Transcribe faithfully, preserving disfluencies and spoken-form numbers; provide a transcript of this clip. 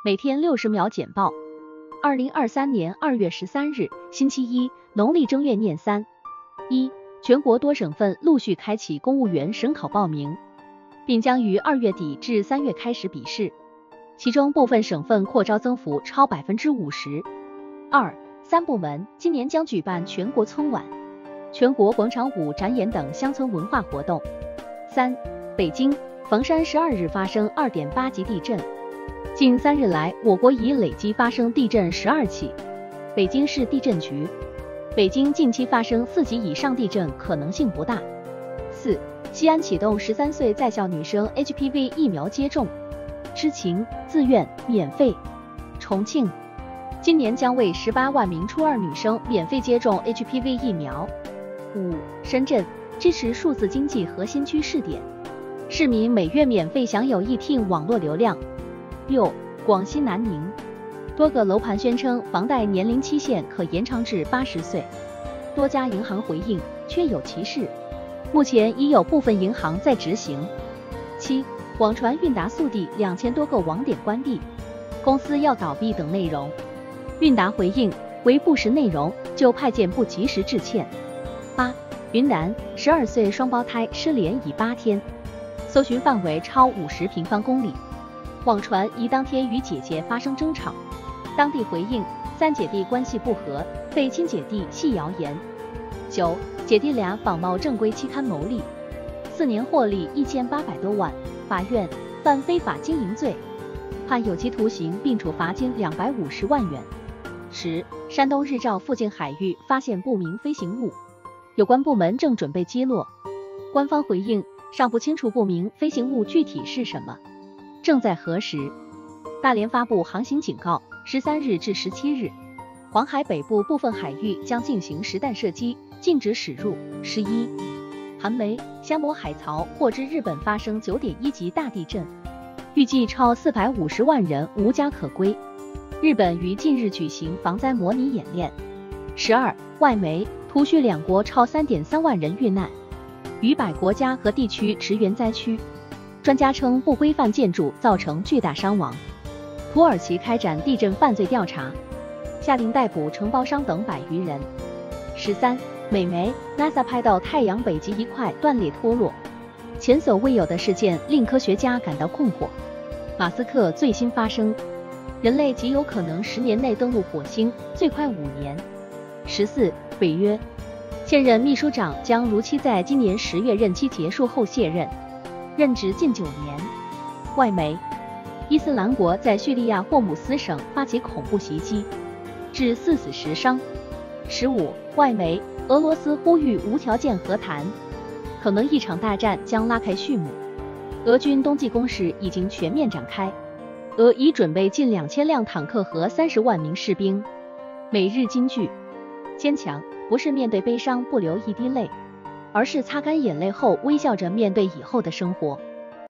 每天六十秒简报。二零二三年二月十三日，星期一，农历正月廿三。一、全国多省份陆续开启公务员省考报名，并将于二月底至三月开始笔试，其中部分省份扩招增幅超百分之五十。二、三部门今年将举办全国村晚、全国广场舞展演等乡村文化活动。三、北京、房山十二日发生 二点八 级地震。近三日来，我国已累计发生地震十二起。北京市地震局：北京近期发生四级以上地震可能性不大。四、西安启动十三岁在校女生 H P V 疫苗接种，知情、自愿、免费。重庆今年将为十八万名初二女生免费接种 H P V 疫苗。五、深圳支持数字经济核心区试点，市民每月免费享有一 T 网络流量。六、广西南宁多个楼盘宣称房贷年龄期限可延长至八十岁，多家银行回应确有其事，目前已有部分银行在执行。七、网传韵达速递两千多个网点关闭，公司要倒闭等内容，韵达回应为不实内容就派件不及时致歉。八、云南十二岁双胞胎失联已八天，搜寻范围超五十平方公里。网传疑当天与姐姐发生争吵，当地回应三姐弟关系不和，被亲姐弟系谣言。九、姐弟俩仿冒正规期刊牟利，四年获利一千八百多万，法院犯非法经营罪，判有期徒刑并处罚金两百五十万元。十、山东日照附近海域发现不明飞行物，有关部门正准备击落，官方回应尚不清楚不明飞行物具体是什么，正在核实。大连发布航行警告，十三日至十七日，黄海北部部分海域将进行实弹射击，禁止驶入。十一、韩媒香博海槽获知日本发生 九点一 级大地震，预计超四百五十万人无家可归。日本于近日举行防灾模拟演练。十二、外媒突叙两国超 三点三万人遇难，逾百国家和地区驰援灾区。专家称不规范建筑造成巨大伤亡。土耳其开展地震犯罪调查，下令逮捕承包商等百余人。十三、美媒 NASA 拍到太阳北极一块断裂脱落，前所未有的事件令科学家感到困惑。马斯克最新发声，人类极有可能十年内登陆火星，最快五年。十四、北约现任秘书长将如期在今年十月任期结束后卸任，任职近九年。外媒伊斯兰国在叙利亚霍姆斯省发起恐怖袭击，致四死十伤。十五、外媒俄罗斯呼吁无条件和谈，可能一场大战将拉开序幕。俄军冬季攻势已经全面展开，俄已准备近两千辆坦克和三十万名士兵。每日金句：坚强不是面对悲伤不流一滴泪，而是擦干眼泪后微笑着面对以后的生活。